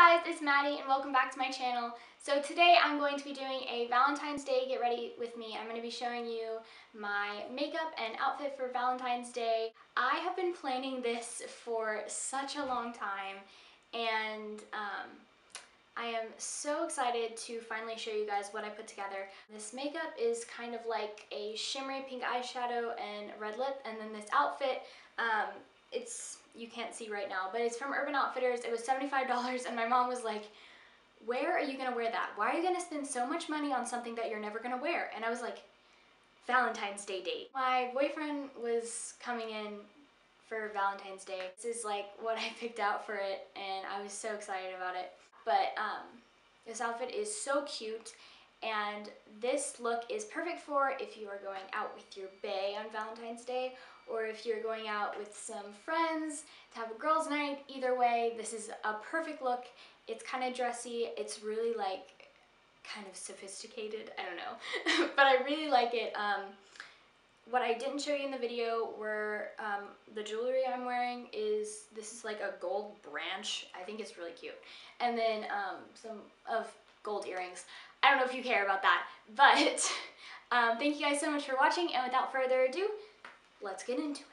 guys, it's Maddie and welcome back to my channel. So today I'm going to be doing a Valentine's Day get ready with me. I'm going to be showing you my makeup and outfit for Valentine's Day. I have been planning this for such a long time and I am so excited to finally show you guys what I put together. This makeup is kind of like a shimmery pink eyeshadow and red lip, and then this outfit, you can't see right now, but it's from Urban Outfitters. It was $75 and my mom was like, where are you gonna wear that? Why are you gonna spend so much money on something that you're never gonna wear? And I was like, Valentine's Day date. My boyfriend was coming in for Valentine's Day. This is like what I picked out for it and I was so excited about it. But this outfit is so cute, and this look is perfect for if you are going out with your bae on Valentine's Day, or if you're going out with some friends to have a girls' night. Either way, this is a perfect look. It's kind of dressy. It's really like kind of sophisticated. I don't know, but I really like it. What I didn't show you in the video were the jewelry I'm wearing. This is like a gold branch. I think it's really cute. And then some of gold earrings. I don't know if you care about that, but thank you guys so much for watching, and without further ado, let's get into it.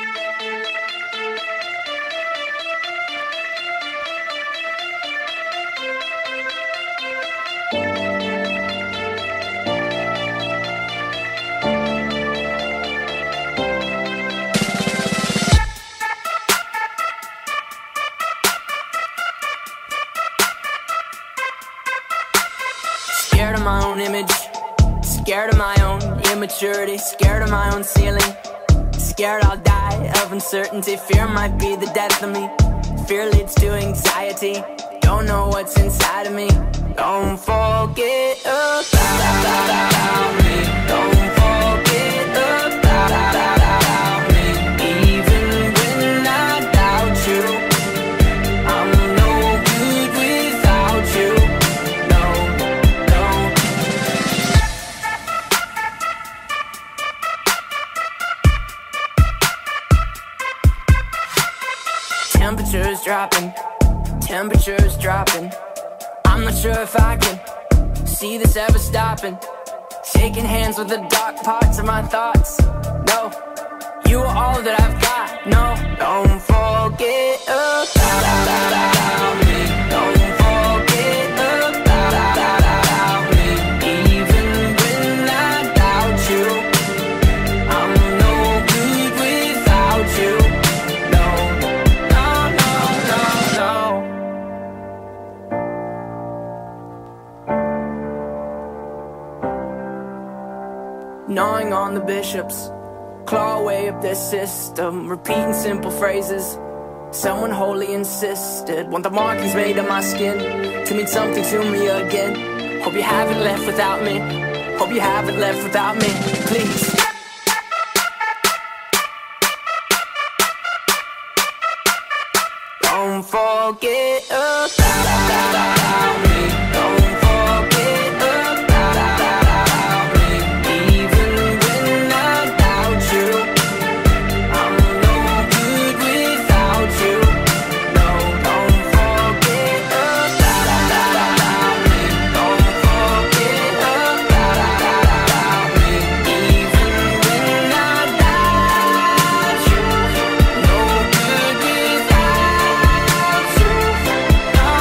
Scared of my own image, scared of my own immaturity, scared of my own ceiling, scared I'll die of uncertainty. Fear might be the death of me, fear leads to anxiety. Don't know what's inside of me. Don't forget about me. Don't forget about me. Even when I doubt you, I'm no good without you. Temperature's dropping, temperature's dropping. I'm not sure if I can see this ever stopping. Shaking hands with the dark parts of my thoughts. No, you are all that I've got. No, don't forget about me. Don't forget about me. Even when I doubt you, I'm no good without you. Gnawing on the bishops, claw away up their system, repeating simple phrases someone wholly insisted. Want the markings made on my skin to mean something to me again. Hope you haven't left without me. Hope you haven't left without me. Please. Don't forget about me. Don't forget about me. Even when I doubt you, I'm no good without you. No, don't forget about me. Don't forget about me. Even when I doubt you, no good without you. No,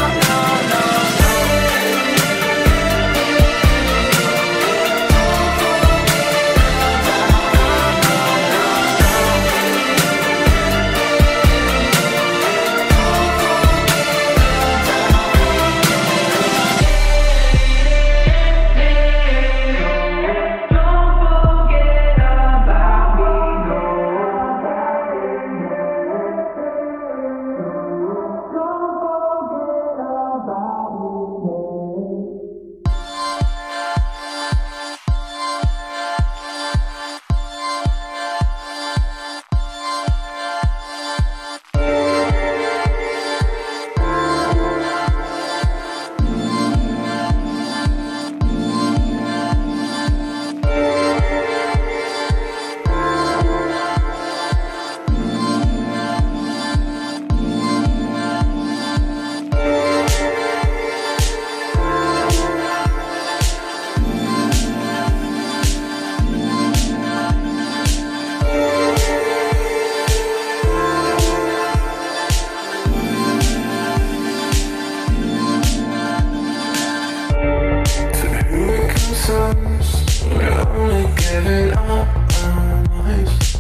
giving up on us.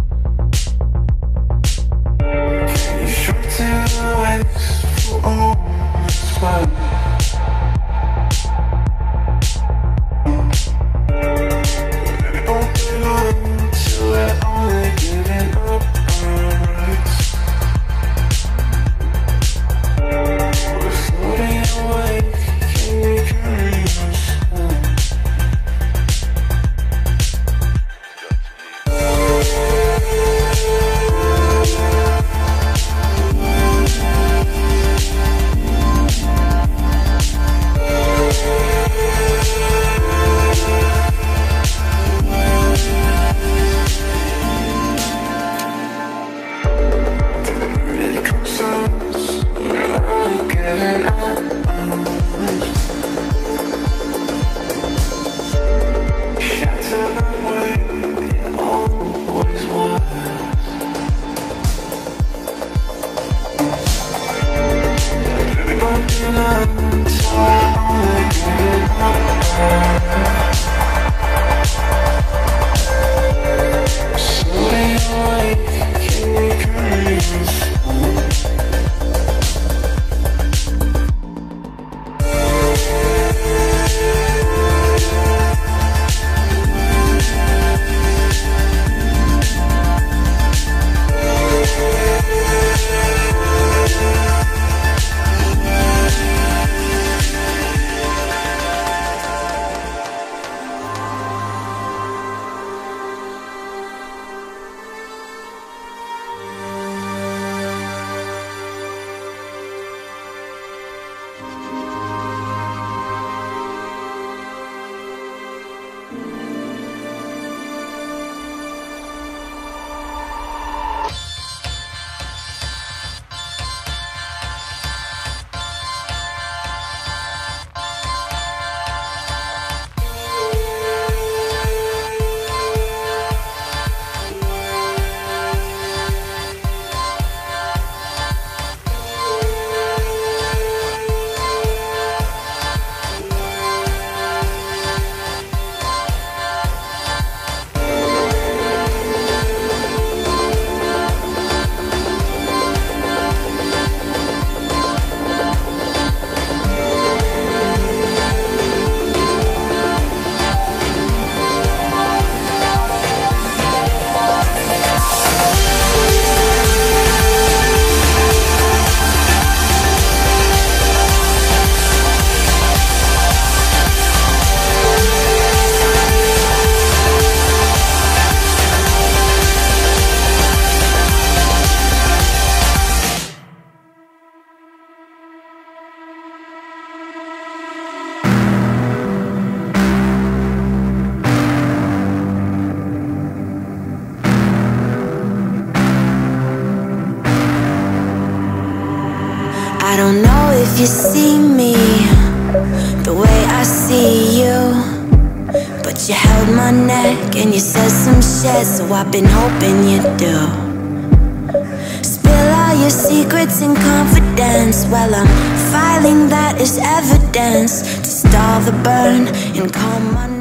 Can you shorten the waist for all this fun? Maybe open on till we're only giving up on us. We're floating away, can you carry us home? Really concerns, we're only giving up on us. Shattered the way it always was. Baby, broken up, so we're only giving up on us. Floating away, can you carry us home? I don't know if you see me the way I see you, but you held my neck and you said some shit, so I've been hoping you do. Spill all your secrets in confidence, well I'm filing that as evidence to stall the burn and calm my